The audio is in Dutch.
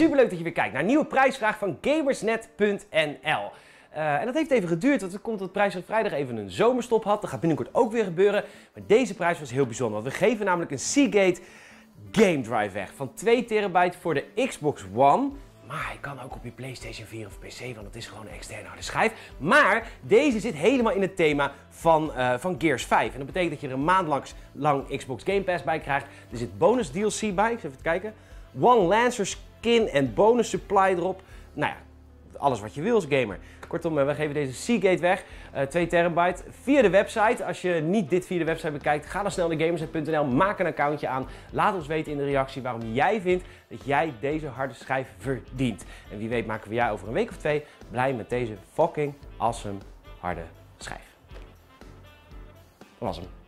Superleuk dat je weer kijkt naar een nieuwe prijsvraag van Gamersnet.nl. En dat heeft even geduurd, want er komt dat Prijsvraag Vrijdag even een zomerstop had. Dat gaat binnenkort ook weer gebeuren. Maar deze prijs was heel bijzonder, want we geven namelijk een Seagate Game Drive weg van 2 terabyte voor de Xbox One. Maar hij kan ook op je PlayStation 4 of PC, want het is gewoon een externe harde schijf. Maar deze zit helemaal in het thema van Gears 5. En dat betekent dat je er een maand lang Xbox Game Pass bij krijgt. Er zit bonus DLC bij, even kijken. One Lancer skin en bonus supply erop. Nou ja, alles wat je wil als gamer. Kortom, we geven deze Seagate weg, 2 terabyte, via de website. Als je niet dit via de website bekijkt, ga dan snel naar Gamersnet.nl, maak een accountje aan. Laat ons weten in de reactie waarom jij vindt dat jij deze harde schijf verdient. En wie weet maken we jij over een week of 2 blij met deze fucking awesome harde schijf. Awesome.